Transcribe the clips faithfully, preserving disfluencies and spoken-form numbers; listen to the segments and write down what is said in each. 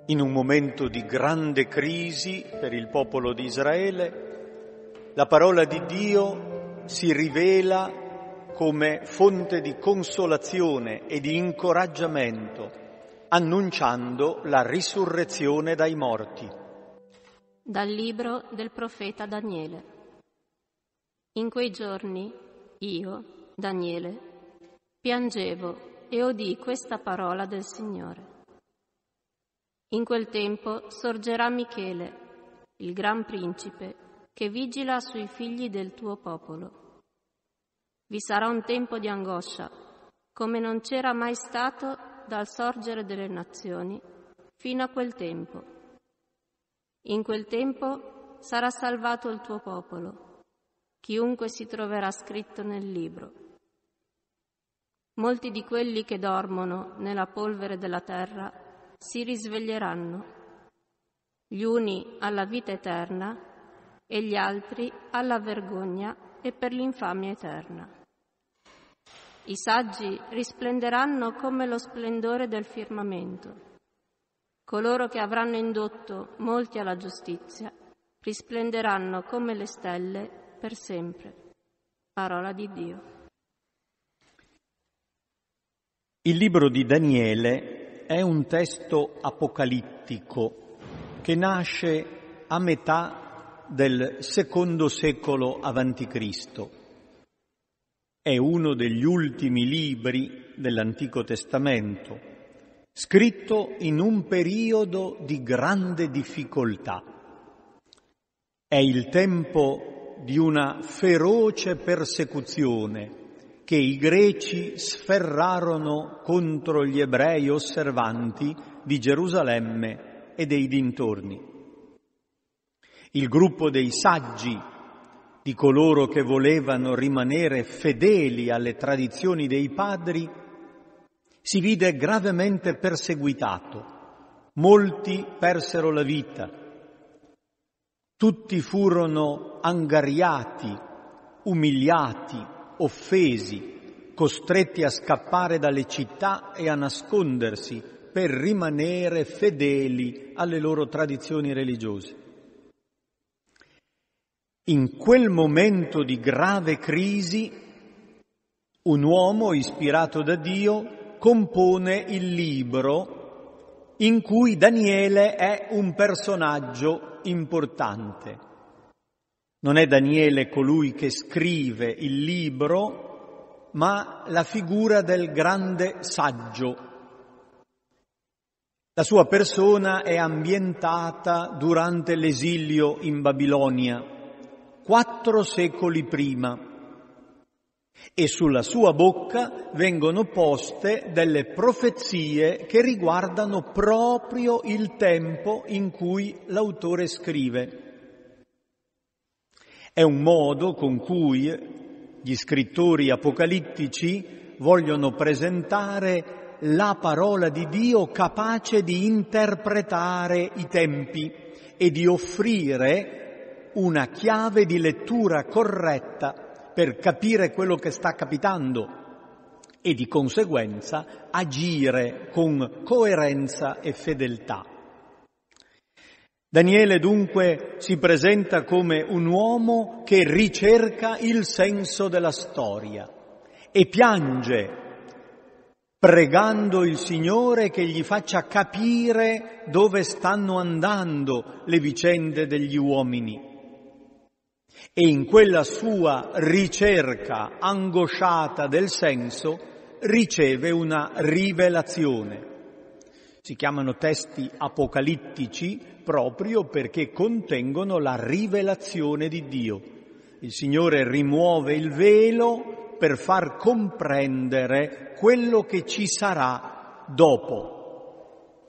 In un momento di grande crisi per il popolo di Israele, la parola di Dio si rivela come fonte di consolazione e di incoraggiamento, annunciando la risurrezione dai morti. Dal libro del profeta Daniele. In quei giorni io, Daniele, piangevo e udii questa parola del Signore. In quel tempo sorgerà Michele, il gran principe, che vigila sui figli del tuo popolo. Vi sarà un tempo di angoscia, come non c'era mai stato dal sorgere delle nazioni fino a quel tempo. In quel tempo sarà salvato il tuo popolo, chiunque si troverà scritto nel libro. Molti di quelli che dormono nella polvere della terra si risveglieranno, gli uni alla vita eterna e gli altri alla vergogna e per l'infamia eterna. I saggi risplenderanno come lo splendore del firmamento. Coloro che avranno indotto molti alla giustizia risplenderanno come le stelle per sempre. Parola di Dio. Il libro di Daniele è un testo apocalittico che nasce a metà del secondo secolo avanti Cristo. È uno degli ultimi libri dell'Antico Testamento, scritto in un periodo di grande difficoltà. È il tempo di una feroce persecuzione che i greci sferrarono contro gli ebrei osservanti di Gerusalemme e dei dintorni. Il gruppo dei saggi, di coloro che volevano rimanere fedeli alle tradizioni dei padri, si vide gravemente perseguitato. Molti persero la vita. Tutti furono angariati, umiliati, offesi, costretti a scappare dalle città e a nascondersi per rimanere fedeli alle loro tradizioni religiose. In quel momento di grave crisi, un uomo ispirato da Dio compone il libro in cui Daniele è un personaggio importante. Non è Daniele colui che scrive il libro, ma la figura del grande saggio. La sua persona è ambientata durante l'esilio in Babilonia, quattro secoli prima, e sulla sua bocca vengono poste delle profezie che riguardano proprio il tempo in cui l'autore scrive. È un modo con cui gli scrittori apocalittici vogliono presentare la parola di Dio capace di interpretare i tempi e di offrire una chiave di lettura corretta per capire quello che sta capitando e di conseguenza agire con coerenza e fedeltà. Daniele dunque si presenta come un uomo che ricerca il senso della storia e piange, pregando il Signore che gli faccia capire dove stanno andando le vicende degli uomini. E in quella sua ricerca angosciata del senso riceve una rivelazione. Si chiamano testi apocalittici proprio perché contengono la rivelazione di Dio. Il Signore rimuove il velo per far comprendere quello che ci sarà dopo.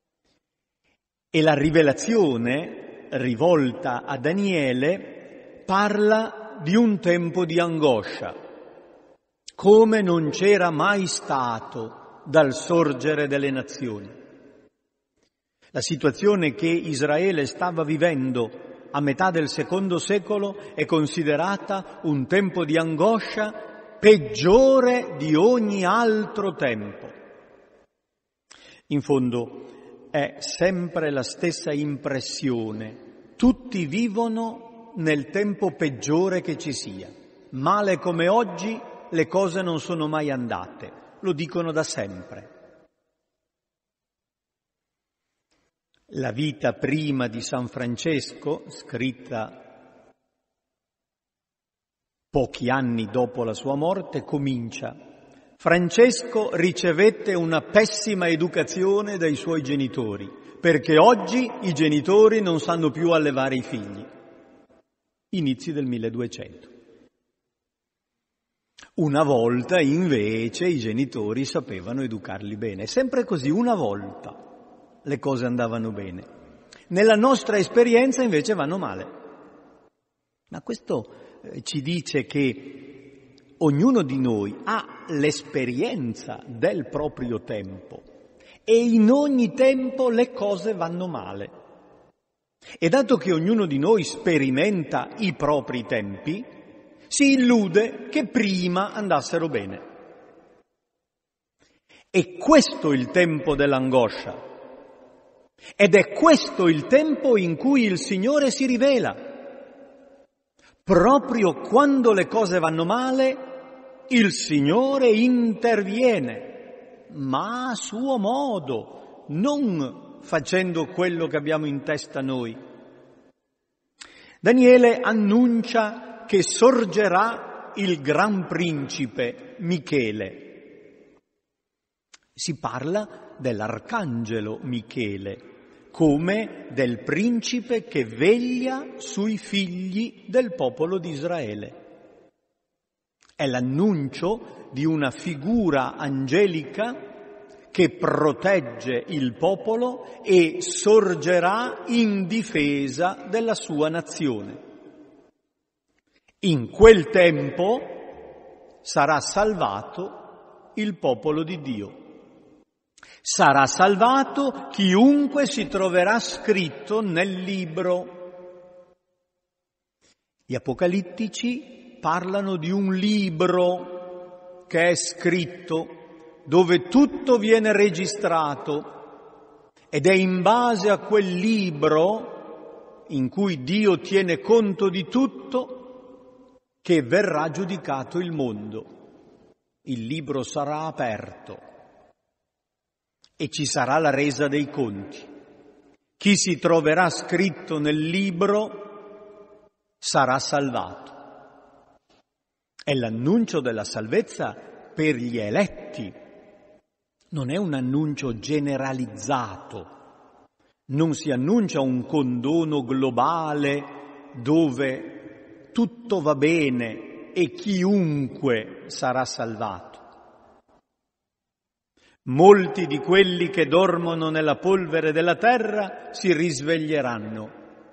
E la rivelazione, rivolta a Daniele, parla di un tempo di angoscia, come non c'era mai stato dal sorgere delle nazioni. La situazione che Israele stava vivendo a metà del secondo secolo è considerata un tempo di angoscia peggiore di ogni altro tempo. In fondo, è sempre la stessa impressione. Tutti vivono nel tempo peggiore che ci sia. Male come oggi, le cose non sono mai andate. Lo dicono da sempre. La vita prima di San Francesco, scritta pochi anni dopo la sua morte, comincia: Francesco ricevette una pessima educazione dai suoi genitori, perché oggi i genitori non sanno più allevare i figli. Inizi del milleduecento. Una volta invece i genitori sapevano educarli bene, sempre così, una volta le cose andavano bene. Nella nostra esperienza invece vanno male. Ma questo eh, ci dice che ognuno di noi ha l'esperienza del proprio tempo e in ogni tempo le cose vanno male. E dato che ognuno di noi sperimenta i propri tempi, si illude che prima andassero bene. E questo è il tempo dell'angoscia. Ed è questo il tempo in cui il Signore si rivela. Proprio quando le cose vanno male, il Signore interviene, ma a suo modo, non facendo quello che abbiamo in testa noi. Daniele annuncia che sorgerà il gran principe Michele. Si parla dell'arcangelo Michele, come del principe che veglia sui figli del popolo di Israele. È l'annuncio di una figura angelica che protegge il popolo e sorgerà in difesa della sua nazione. In quel tempo sarà salvato il popolo di Dio. Sarà salvato chiunque si troverà scritto nel libro. Gli apocalittici parlano di un libro che è scritto, dove tutto viene registrato, ed è in base a quel libro, in cui Dio tiene conto di tutto, che verrà giudicato il mondo. Il libro sarà aperto e ci sarà la resa dei conti. Chi si troverà scritto nel libro sarà salvato. È l'annuncio della salvezza per gli eletti. Non è un annuncio generalizzato. Non si annuncia un condono globale dove tutto va bene e chiunque sarà salvato. Molti di quelli che dormono nella polvere della terra si risveglieranno.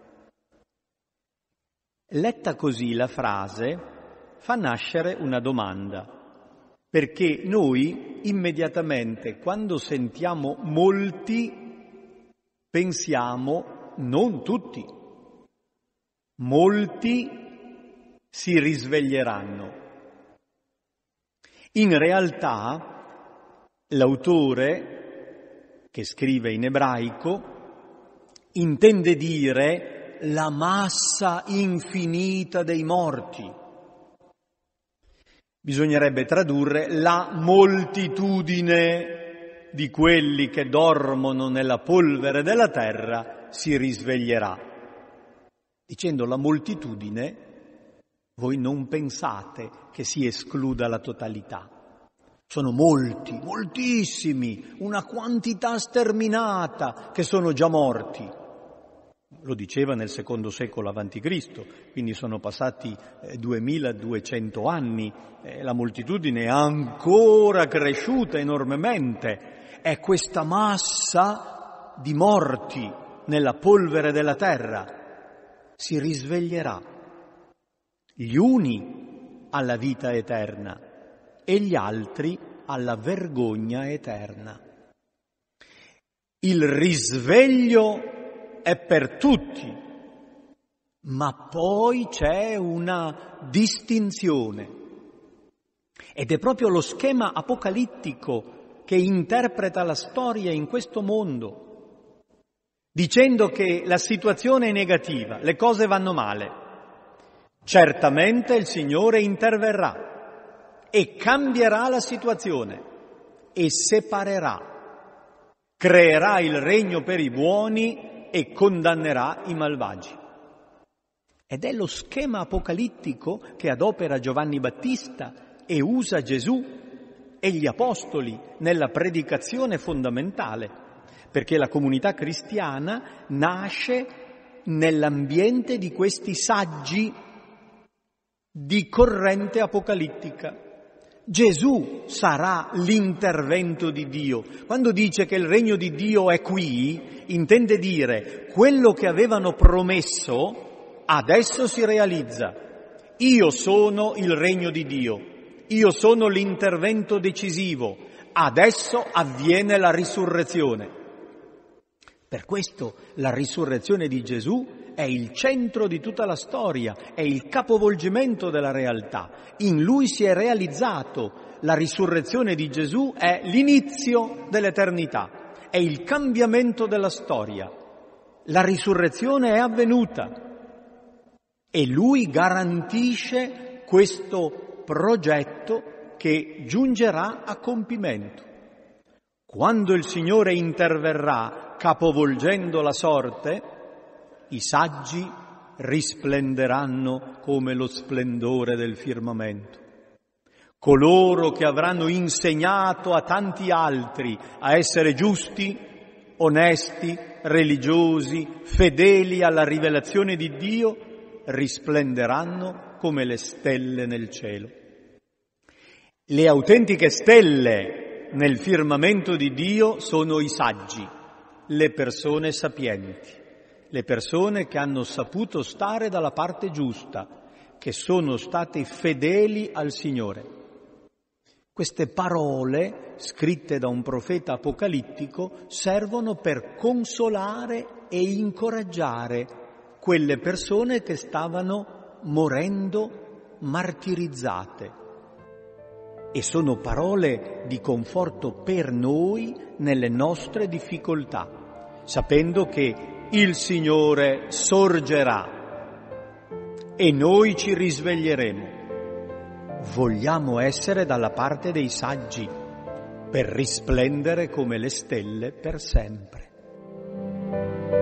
Letta così la frase fa nascere una domanda, perché noi immediatamente quando sentiamo molti pensiamo non tutti. Molti si risveglieranno. In realtà l'autore, che scrive in ebraico, intende dire la massa infinita dei morti. Bisognerebbe tradurre la moltitudine di quelli che dormono nella polvere della terra si risveglierà. Dicendo la moltitudine, voi non pensate che si escluda la totalità. Sono molti, moltissimi, una quantità sterminata che sono già morti. Lo diceva nel secondo secolo avanti Cristo, quindi sono passati eh, duemiladuecento anni, eh, la moltitudine è ancora cresciuta enormemente. È questa massa di morti nella polvere della terra. Si risveglierà. Gli uni alla vita eterna e gli altri alla vergogna eterna. Il risveglio è per tutti, ma poi c'è una distinzione. Ed è proprio lo schema apocalittico che interpreta la storia in questo mondo. dicendo che la situazione è negativa, le cose vanno male. Certamente il Signore interverrà e cambierà la situazione e separerà, creerà il regno per i buoni e condannerà i malvagi. Ed è lo schema apocalittico che adopera Giovanni Battista e usa Gesù e gli apostoli nella predicazione fondamentale, perché la comunità cristiana nasce nell'ambiente di questi saggi di corrente apocalittica. Gesù sarà l'intervento di Dio. Quando dice che il regno di Dio è qui, intende dire quello che avevano promesso adesso si realizza. Io sono il regno di Dio, io sono l'intervento decisivo, adesso avviene la risurrezione. Per questo la risurrezione di Gesù è il centro di tutta la storia, è il capovolgimento della realtà. In Lui si è realizzato. La risurrezione di Gesù è l'inizio dell'eternità, è il cambiamento della storia. La risurrezione è avvenuta. E Lui garantisce questo progetto che giungerà a compimento. Quando il Signore interverrà capovolgendo la sorte, i saggi risplenderanno come lo splendore del firmamento. Coloro che avranno insegnato a tanti altri a essere giusti, onesti, religiosi, fedeli alla rivelazione di Dio, risplenderanno come le stelle nel cielo. Le autentiche stelle nel firmamento di Dio sono i saggi, le persone sapienti, le persone che hanno saputo stare dalla parte giusta, che sono state fedeli al Signore. Queste parole, scritte da un profeta apocalittico, servono per consolare e incoraggiare quelle persone che stavano morendo martirizzate. E sono parole di conforto per noi nelle nostre difficoltà, sapendo che il Signore sorgerà e noi ci risveglieremo. Vogliamo essere dalla parte dei saggi per risplendere come le stelle per sempre.